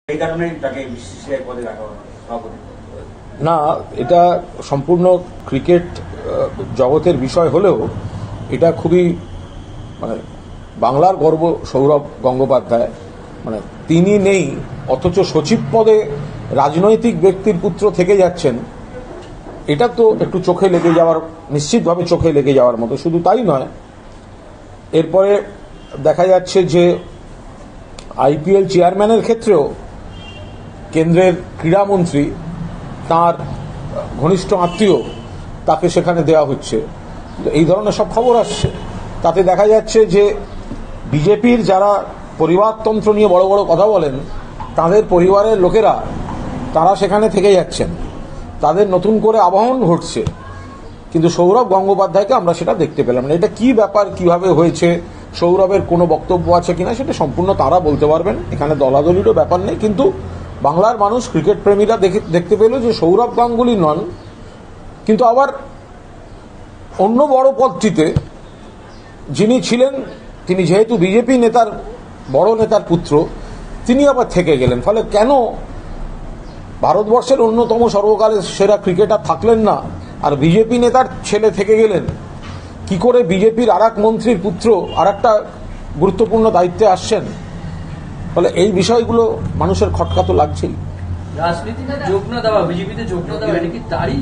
এই কারণেই তাকে বিসিসিআই পদে রাখা হলো সভাপতি। না, এটা সম্পূর্ণ ক্রিকেট জগতের বিষয় হলেও এটা খুবই বাংলার গর্ব সৌরভ গঙ্গোপাধ্যায়, তিনি নেই অথচ সচিব পদে রাজনৈতিক ব্যক্তির পুত্র থেকে যাচ্ছেন, এটা তো একটু চোখে লেগে যাওয়ার, নিশ্চিতভাবে চোখে লেগে যাওয়ার মতো। শুধু তাই নয়, এরপরে দেখা যাচ্ছে যে আইপিএল চেয়ারম্যানের ক্ষেত্রেও কেন্দ্রের ক্রীড়ামন্ত্রী তার ঘনিষ্ঠ আত্মীয় তাকে সেখানে দেওয়া হচ্ছে। এই ধরনের সব খবর আসছে, তাতে দেখা যাচ্ছে যে বিজেপির যারা পরিবারতন্ত্র নিয়ে বড় বড় কথা বলেন, তাদের পরিবারের লোকেরা তারা সেখানে থেকে যাচ্ছেন, তাদের নতুন করে আবাহন ঘটছে, কিন্তু সৌরভ গঙ্গোপাধ্যায়কে আমরা সেটা দেখতে পেলাম না। এটা কি ব্যাপার, কিভাবে হয়েছে, সৌরভের কোনো বক্তব্য আছে কিনা সেটা সম্পূর্ণ তারা বলতে পারবেন, এখানে দলাদলিরও ব্যাপার নেই। কিন্তু বাংলার মানুষ, ক্রিকেট প্রেমীরা দেখতে পেল যে সৌরভ গাঙ্গুলি নন, কিন্তু আবার অন্য বড় পদটিতে যিনি ছিলেন, তিনি যেহেতু বিজেপি নেতার বড় নেতার পুত্র, তিনি আবার থেকে গেলেন। ফলে কেন ভারতবর্ষের অন্যতম সর্বকালের সেরা ক্রিকেটার থাকলেন না আর বিজেপি নেতার ছেলে থেকে গেলেন? কি করে বিজেপির আর এক মন্ত্রীর পুত্র আর একটা গুরুত্বপূর্ণ দায়িত্বে আসছেন? ফলে এই বিষয়গুলো মানুষের খটকা তো লাগছেই। রাজনীতিতে যোগ না দেওয়া, বিজেপিতে যোগ না দেওয়া, এটা কি তারই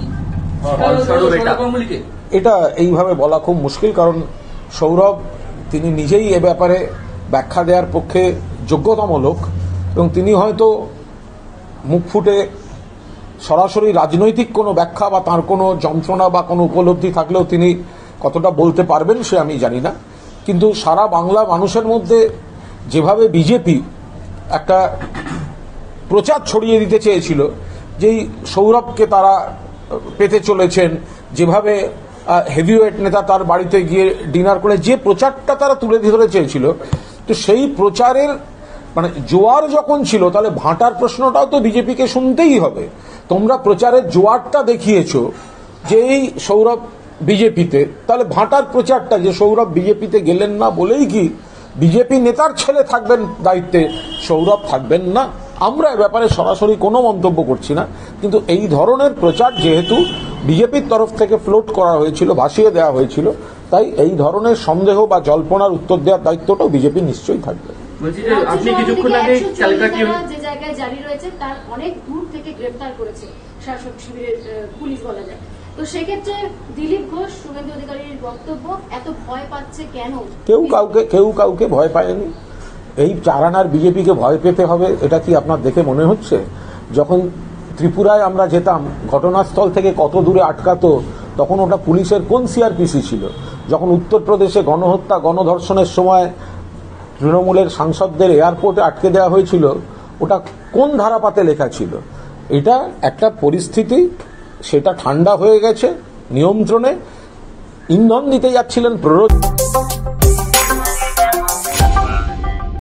এটা এইভাবে বলা খুব মুশকিল, কারণ সৌরভ তিনি নিজেই এ ব্যাপারে ব্যাখ্যা দেওয়ার পক্ষে যোগ্যতম লোক, এবং তিনি হয়তো মুখ ফুটে সরাসরি রাজনৈতিক কোনো ব্যাখ্যা বা তার কোনো যন্ত্রণা বা কোনো উপলব্ধি থাকলেও তিনি কতটা বলতে পারবেন সে আমি জানি না। কিন্তু সারা বাংলা মানুষের মধ্যে যেভাবে বিজেপি একটা প্রচার ছড়িয়ে দিতে চেয়েছিল যেই সৌরভকে তারা পেতে চলেছেন, যেভাবে হেভিওয়েট নেতা তার বাড়িতে গিয়ে ডিনার করে যে প্রচারটা তারা তুলে ধরে চেয়েছিল, তো সেই প্রচারের জোয়ার যখন ছিল, তাহলে ভাটার প্রশ্নটাও তো বিজেপিকে শুনতেই হবে। তোমরা প্রচারের জোয়ারটা দেখিয়েছো যে এই সৌরভ বিজেপিতে, তাহলে ভাটার প্রচারটা যে সৌরভ বিজেপিতে গেলেন না বলেই কি বিজেপি নেতার ছেলে থাকবেন দায়িত্বে, সৌরভ থাকবেন না? আমরা এ ব্যাপারে সরাসরি কোনো মন্তব্য করছি না, কিন্তু এই ধরনের প্রচার যেহেতু বিজেপির তরফ থেকে ফ্লোট করা হয়েছিল, ভাসিয়ে দেওয়া হয়েছিল, তাই এই ধরনের সন্দেহ বা জল্পনার উত্তর দেওয়ার দায়িত্বটাও বিজেপি নিশ্চয়ই থাকবে। আপনি কিছুক্ষণ আগে যে জায়গায় জারি রয়েছে তার অনেক দূর থেকে গ্রেফতার করেছে শাসক শিবিরের পুলিশ বলা যায়। তো সেক্ষেত্রে দিলীপ ঘোষ, শুভেন্দু অধিকারীর বক্তব্য, এত ভয় পাচ্ছে কেন? কেউ কাউকে ভয় পায়নি। এই চারানার বিজেপিকে ভয় পেতে হবে এটা কি আপনার দেখে মনে হচ্ছে? যখন ত্রিপুরায় আমরা যেতাম, ঘটনাস্থল থেকে কত দূরে আটকাতো, তখন ওটা পুলিশের কোন সিআরপিসি ছিল? যখন উত্তরপ্রদেশে গণহত্যা, গণধর্ষণের সময় তৃণমূলের সাংসদদের এয়ারপোর্টে আটকে দেওয়া হয়েছিল, ওটা কোন ধারাপাতে লেখা ছিল? এটা একটা পরিস্থিতি, সেটা ঠান্ডা হয়ে গেছে, নিয়ন্ত্রণে। ইন্ধন দিতে যাচ্ছিলেন